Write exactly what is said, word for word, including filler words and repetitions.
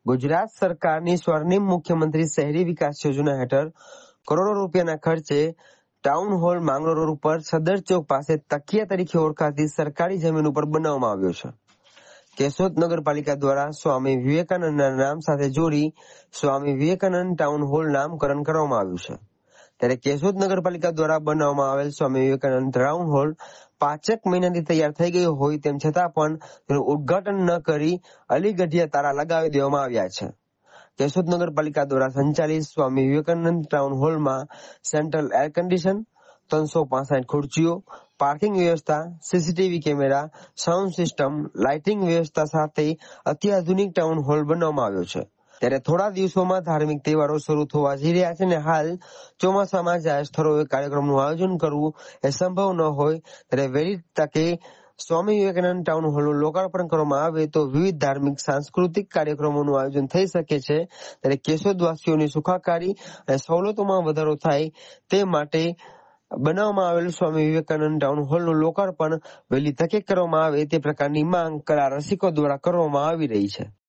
ગુજરાત સરકારની સ્વર્ણિમ મુખ્યમંત્રી શહેરી વિકાસ યોજના હેઠળ કરોડો રૂપિયાના ખર્ચે ટાઉન હોલ માંગરોળ રોડ ઉપર સદર ચોક પાસે તકિયા તરીકે ઓળખાતી સરકારી જમીન ઉપર બનાવવામાં આવ્યો છે. કેશોદ નગરપાલિકા દ્વારા સ્વામી વિવેકાનંદના નામ સાથે જોડી સ્વામી વિવેકાનંદ ટાઉન હોલ નામકરણ કરવામાં આવ્યું છે. ત્યારે કેશોદ નગરપાલિકા દ્વારા બનાવવામાં આવેલ સ્વામી વિવેકાનંદ ટાઉન હોલ પાંચેક મહિનાથી તૈયાર થઈ ગયો હોય તેમ છતાં પણ તેનું ઉદ્ઘાટન ન કરી અલીગઢિયા તારા લગાવી દેવામાં આવ્યા છે. કેશોદ નગરપાલિકા દ્વારા સંચાલિત સ્વામી વિવેકાનંદ ટાઉન હોલમાં સેન્ટ્રલ એર કન્ડિશન, ત્રણસો પાસઠ ખુરચીઓ, પાર્કિંગ વ્યવસ્થા, CCTV camera, sound system, lighting વ્યવસ્થા સાથે અત્યાધુનિક ટાઉન હોલ બનાવવામાં આવ્યો છે. ત્યારે થોડા દિવસોમાં ધાર્મિક તહેવારો શરૂ થવા જઈ રહ્યા છે અને હાલ ચોમાસામાં જાહેર સ્થળોએ કાર્યક્રમનું આયોજન કરવું એ સંભવ ન હોય ત્યારે વહેલી તકે સ્વામી વિવેકાનંદ ટાઉન હોલનું લોકાર્પણ કરવામાં આવે તો વિવિધ ધાર્મિક સાંસ્કૃતિક કાર્યક્રમોનું આયોજન થઈ શકે છે. ત્યારે કેશોદવાસીઓની સુખાકારી અને સવલતોમાં વધારો થાય તે માટે બનાવવામાં આવેલ સ્વામી વિવેકાનંદ ટાઉન હોલનું લોકાર્પણ વહેલી તકે કરવામાં આવે તે પ્રકારની માંગ કલા રસિકો દ્વારા કરવામાં આવી રહી છે.